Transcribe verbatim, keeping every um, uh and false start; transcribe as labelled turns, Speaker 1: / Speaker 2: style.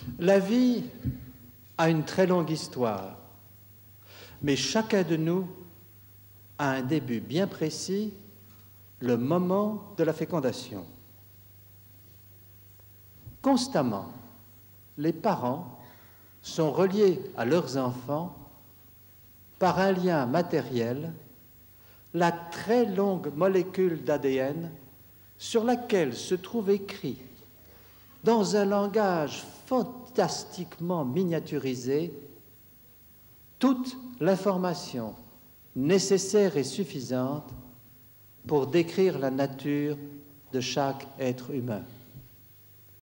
Speaker 1: La vie a une très longue histoire, mais chacun de nous a un début bien précis, le moment de la fécondation. Constamment, les parents sont reliés à leurs enfants par un lien matériel, la très longue molécule d'A D N sur laquelle se trouve écrit, dans un langage fantastiquement miniaturisé, toute l'information nécessaire et suffisante pour décrire la nature de chaque être humain.